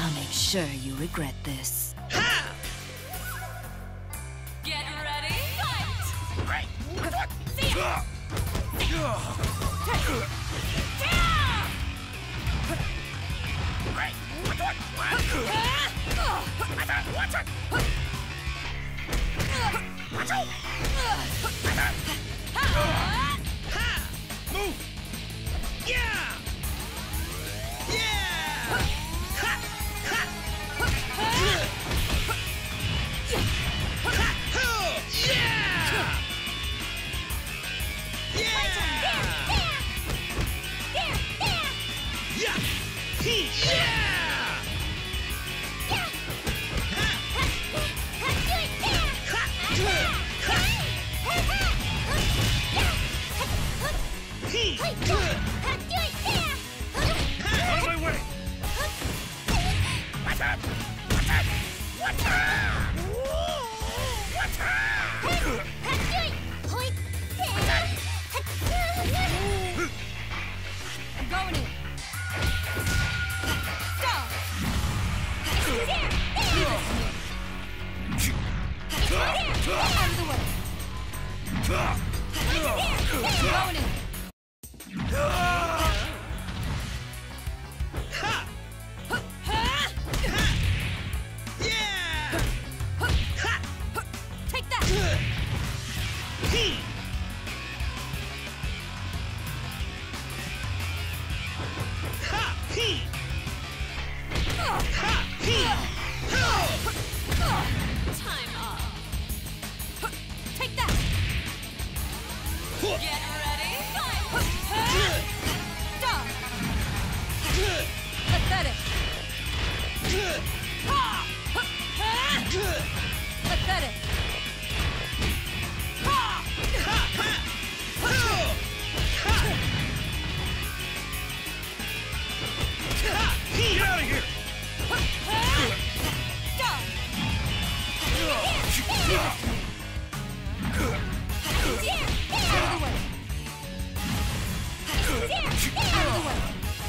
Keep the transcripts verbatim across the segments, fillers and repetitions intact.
I'll make sure you regret this. Ha! Get ready, fight! Right. See ya! Right. Watch it. Watch it. Watch it. Watch out. Ha! Move. Yeah. Yeah. Ha! Ha! Ha! Ho! Yeah. Yeah. He. Yeah. He. On my way. Watch out. Watch out. Watch out. Watch out. I'm going in. Stop! Out of the way. I'm going in. Ha! Yeah! Ha! Take that! He! Ha! He! Ha! He! Ho! Time off. Take that! Get ready, fight! Stop! Pathetic! Pathetic! Get out of here! Stop! Out of the way! Out of the way!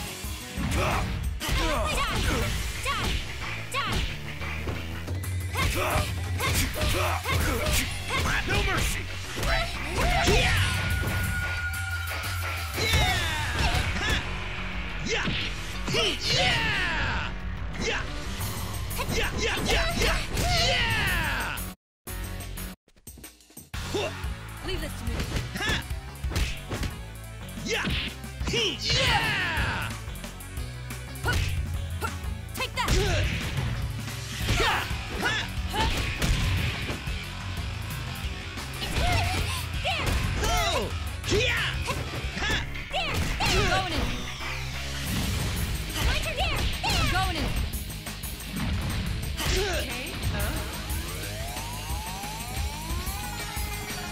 No mercy! Yeah! Yeah! Yeah! Yeah! Yeah! Yeah! Yeah! Yeah! Yeah! Yeah! Leave this to me. Ha! Yeah! He! Yeah! Take that! Yeah! Ha! Oh! Yeah! Ha! I'm going in. I'm going in. Okay.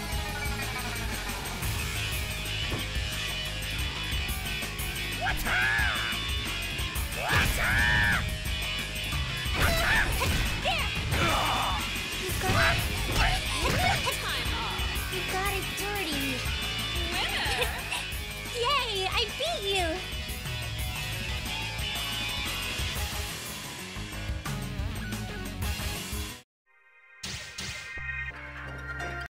What's up?